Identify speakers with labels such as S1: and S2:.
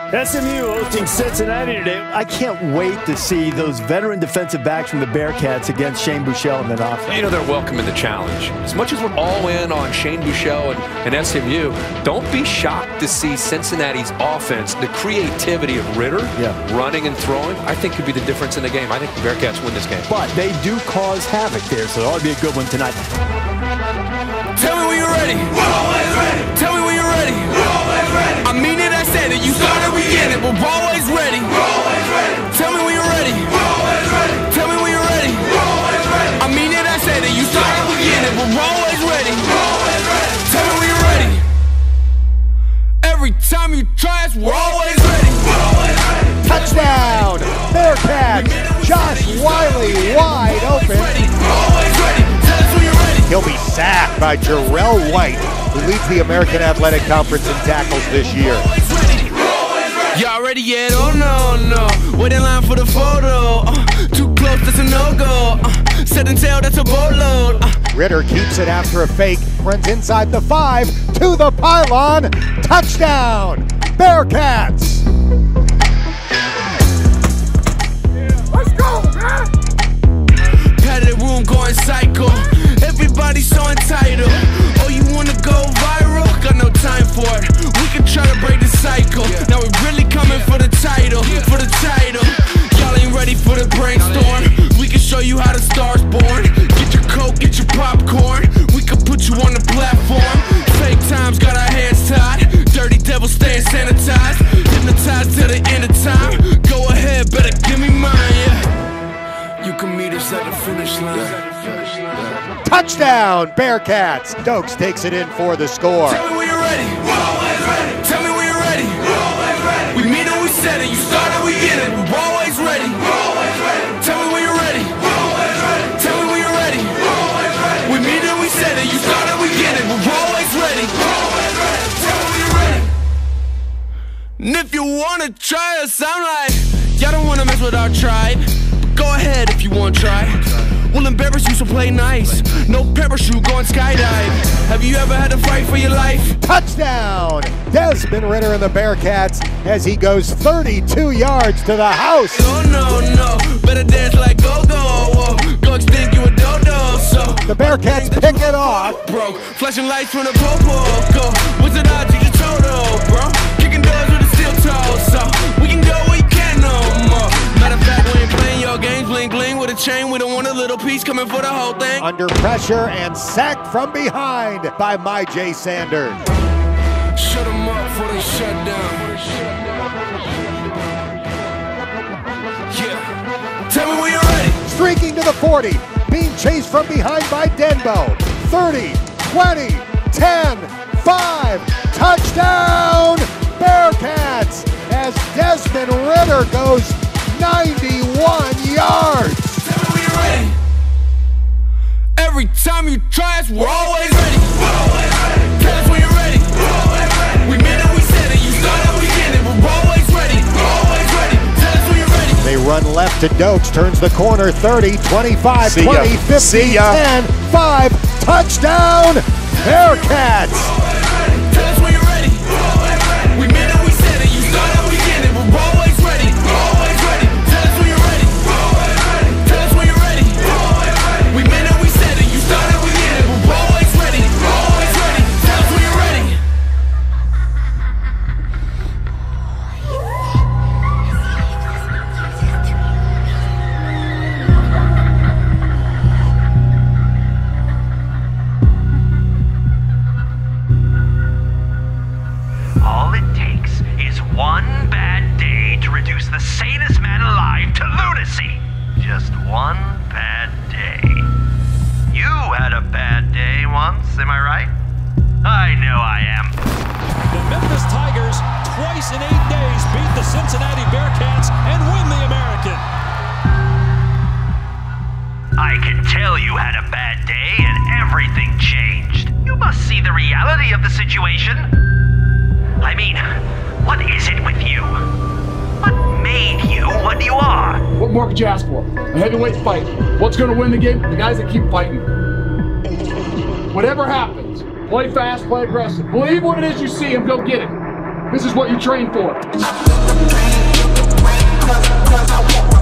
S1: SMU hosting Cincinnati today.
S2: I can't wait to see those veteran defensive backs from the Bearcats against Shane Buechele and that offense.
S3: You know they're welcoming the challenge. As much as we're all in on Shane Buechele and SMU, don't be shocked to see Cincinnati's offense, the creativity of Ritter, running and throwing, I think could be the difference in the game. I think the Bearcats win this game.
S2: But they do cause havoc there, so it ought to be a good one tonight.
S4: Tell me when you're ready. We're always ready. Tell me when you're ready. We're always ready. I mean it, I said it. You started, we get it. We're always ready. We're always ready. Tell me when you're ready. We're always ready. Tell me when you're ready. We're always ready. I mean it, I said it. You started, we get it. We're always ready. We're always ready. Tell me when you're ready. Every time you try us, we're always ready. We're always ready.
S5: Touchdown, Bearcats. Josh Whyle wide open.
S4: We're always ready. Tell us when you're ready.
S5: He'll be sacked by Jarrell White, who leads the American Athletic Conference in tackles this year.
S4: Y'all ready yet? Oh no. Wait in line for the photo. Too close, that's a no-go. Set and tail, that's a boatload.
S5: Ritter keeps it after a fake, runs inside the 5 to the pylon. Touchdown, Bearcats.
S4: Let's go, man. Padded room going psycho. Everybody's so entitled. Oh, you wanna go viral? Got no time for it. We can try to break the cycle. Now we really coming for the title, for the title. Y'all ain't ready for the brainstorm. We can show you how the star's born. Get your coke, get your popcorn. We can put you on the platform. Fake times got our hands tied. Dirty devil staying sanitized. Hypnotized till the end of time. Go ahead, better give me mine, yeah. You can meet us at the finish line.
S5: Touchdown, Bearcats. Stokes takes it in for the score.
S4: Tell me when you're ready. We're always ready. Tell me when you're ready. We're always ready. We mean it, we said it. You started, we get it. We're always ready. We're always ready. Tell me when you're ready. We're always ready. Tell me when you're ready. We're always ready. We mean it, we said it. You started, we get it. We're always ready. We're always ready. Tell me when you're ready. And if you wanna try us, I'm like, y'all don't wanna mess with our tribe. But go ahead if you wanna try. We'll embarrass you, so play nice. No parachute, going skydive. Have you ever had to fight for your life?
S5: Touchdown, Desmond Ritter and the Bearcats as he goes 32 yards to the house.
S4: Oh no, better dance like go-go. Go extend you a dodo, so.
S5: The Bearcats pick it off.
S4: Bro, flashing lights from the popo. Go, wizard out to your toto, bro. Kicking doors with a steel toe, so. We can go where you can't no more. Matter of fact, we ain't playing your games, bling bling with a chain. We don't want a little piece coming for the whole thing.
S5: Under pressure and sacked from behind by Myjai Sanders.
S4: Shut them up before they shut down. Yeah. Tell me when you're ready.
S5: Streaking to the 40, being chased from behind by Denbo. 30, 20, 10, 5, touchdown, Bearcats, as Desmond Ritter goes 91 yards.
S4: Tell me when you're ready. Every time you try us, we're always ready. We're always ready. Tell us when you're ready. We're always ready. We meant it, we said it. You started, we get it. We're always ready. We're always ready. Tell us when you're ready.
S5: They run left to Dokes, turns the corner, 30, 25, 20, 50, 10, 5, touchdown, Bearcats.
S4: Tell us when you're ready. We're always ready. We meant it, we said it. You started, we get it. We're always ready. We're always ready. Tell us when you're ready. We're always ready. Tell us when you're ready. We're always ready. We meant it, we said it. You started, we get it. We're always ready. We're always ready. Tell us when you're ready.
S6: All it takes is one bad day to reduce the sanest man alive to lunacy. Just one bad day. You had a bad day once, am I right? I know I am.
S7: The Memphis Tigers, twice in 8 days, beat the Cincinnati Bearcats and win the American.
S6: I can tell you had a bad day and everything changed. You must see the reality of the situation. I mean, what is it with you? What made you what you are?
S8: What more could you ask for? A heavyweight fight. What's going to win the game? The guys that keep fighting. Whatever happens, play fast, play aggressive. Believe what it is you see and go get it. This is what you train for.